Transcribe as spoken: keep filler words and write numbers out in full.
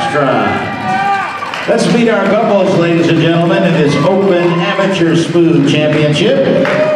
Foxtrot. Let's meet our couples, ladies and gentlemen, in this Open Amateur Smooth Championship.